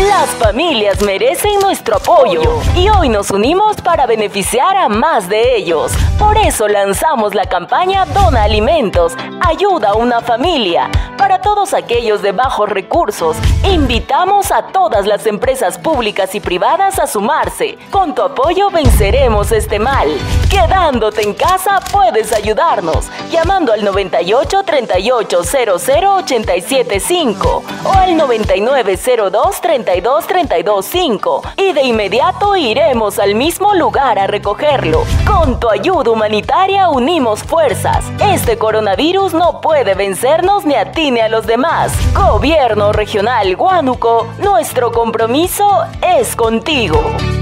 Las familias merecen nuestro apoyo y hoy nos unimos para beneficiar a más de ellos. Por eso lanzamos la campaña Dona Alimentos, ayuda a una familia. Para todos aquellos de bajos recursos, invitamos a todas las empresas públicas y privadas a sumarse. Con tu apoyo venceremos este mal. Quedándote en casa puedes ayudarnos, llamando al 98 38 00 87 5 o al 99 02 32 32 5 y de inmediato iremos al mismo lugar a recogerlo. Con tu ayuda humanitaria unimos fuerzas. Este coronavirus no puede vencernos ni a ti ni a los demás. Gobierno Regional Huánuco, nuestro compromiso es contigo.